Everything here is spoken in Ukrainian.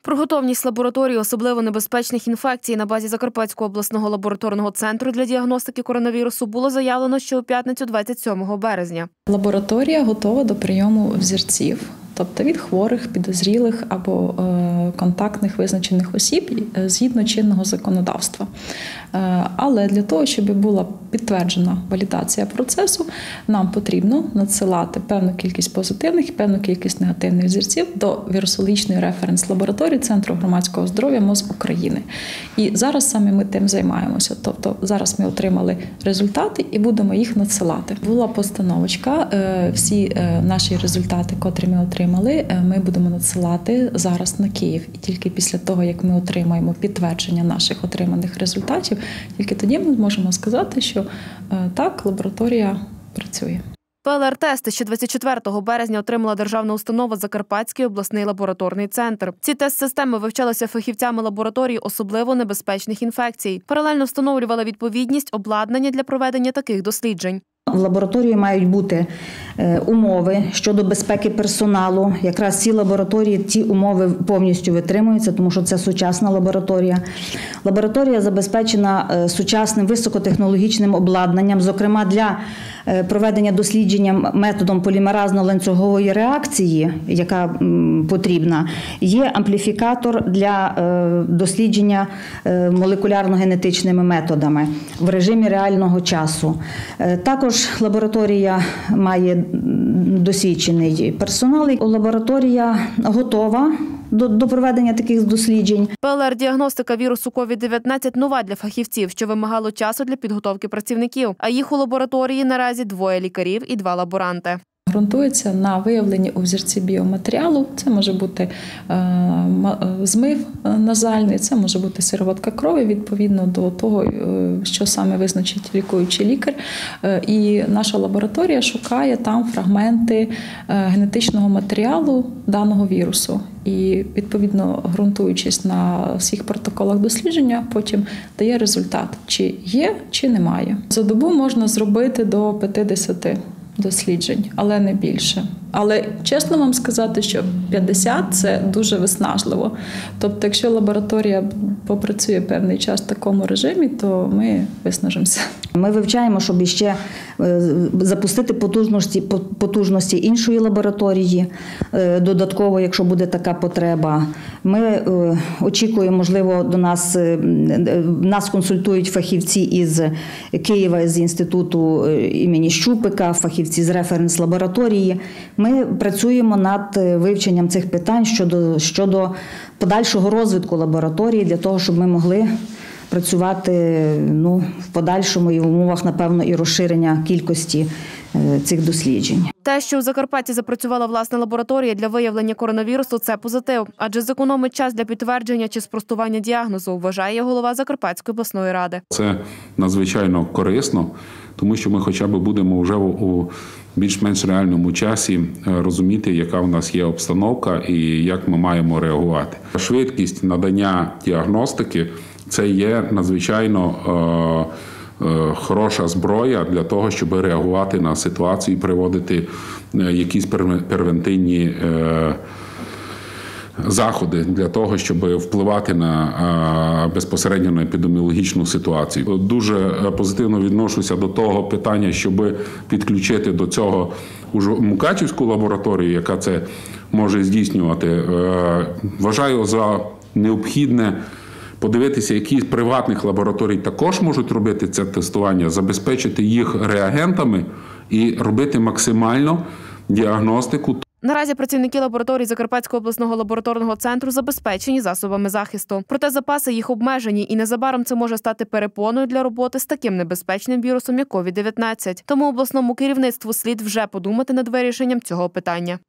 Про готовність лабораторії особливо небезпечних інфекцій на базі Закарпатського обласного лабораторного центру для діагностики коронавірусу було заявлено ще у п'ятницю 27 березня. Лабораторія готова до прийому взірців, тобто від хворих, підозрілих або контактних визначених осіб згідно чинного законодавства. Але для того, щоб була підтверджена валідація процесу, нам потрібно надсилати певну кількість позитивних і певну кількість негативних взірців до вірусологічної референс-лабораторії Центру громадського здоров'я МОЗ України. І зараз саме ми тим займаємося. Тобто зараз ми отримали результати і будемо їх надсилати. Була постановочка, всі наші результати, котрі ми отримали, ми будемо надсилати зараз на Київ. І тільки після того, як ми отримаємо підтвердження наших отриманих результатів, тільки тоді ми зможемо сказати, що так, лабораторія працює. ПЛР-тести ще 24 березня отримала державна установа Закарпатський обласний лабораторний центр. Ці тест-системи вивчалися фахівцями лабораторії особливо небезпечних інфекцій. Паралельно встановлювала відповідність обладнання для проведення таких досліджень. В лабораторії мають бути умови щодо безпеки персоналу. Якраз ці лабораторії, ці умови повністю витримуються, тому що це сучасна лабораторія. Лабораторія забезпечена сучасним високотехнологічним обладнанням, зокрема для проведення дослідження методом полімеразно-ланцюгової реакції, яка потрібна. Є ампліфікатор для дослідження молекулярно-генетичними методами в режимі реального часу. Також лабораторія має досвідчений персонал. Лабораторія готова до проведення таких досліджень. ПЛР-діагностика вірусу COVID-19 нова для фахівців, що вимагало часу для підготовки працівників. А їх у лабораторії наразі 2 лікарів і 2 лаборанти. Ґрунтується на виявленні у взірці біоматеріалу. Це може бути змив назальний, це може бути сироватка крові, відповідно до того, що саме визначить лікуючий лікар. І наша лабораторія шукає там фрагменти генетичного матеріалу даного вірусу. І, відповідно, ґрунтуючись на всіх протоколах дослідження, потім дає результат, чи є, чи немає. За добу можна зробити до 50 досліджень, але не більше. Але чесно вам сказати, що 50 – це дуже виснажливо. Тобто, якщо лабораторія попрацює певний час в такому режимі, то ми виснажимося. Ми вивчаємо, щоб ще запустити потужності іншої лабораторії, додатково, якщо буде така потреба. Ми очікуємо, можливо, до нас консультують фахівці із Києва, з інституту імені Щупика, фахівці з референс-лабораторії. Ми працюємо над вивченням цих питань щодо подальшого розвитку лабораторії, для того, щоб ми могли працювати в подальшому і в умовах, напевно, і розширення кількості цих досліджень. Те, що у Закарпатті запрацювала власна лабораторія для виявлення коронавірусу – це позитив, адже зекономить час для підтвердження чи спростування діагнозу, вважає голова Закарпатської обласної ради. Це надзвичайно корисно, тому що ми хоча б будемо вже у більш-менш реальному часі розуміти, яка в нас є обстановка і як ми маємо реагувати. Швидкість надання діагностики – це є надзвичайно хороша зброя для того, щоб реагувати на ситуацію і приводити якісь превентивні заходи для того, щоб впливати безпосередньо на епідеміологічну ситуацію. Дуже позитивно відношуся до того питання, щоб підключити до цього Мукачівську лабораторію, яка це може здійснювати. Вважаю за необхідне подивитися, які з приватних лабораторій також можуть робити це тестування, забезпечити їх реагентами і робити максимально діагностику. Наразі працівники лабораторії Закарпатського обласного лабораторного центру забезпечені засобами захисту. Проте запаси їх обмежені, і незабаром це може стати перепоною для роботи з таким небезпечним вірусом, як COVID-19. Тому обласному керівництву слід вже подумати над вирішенням цього питання.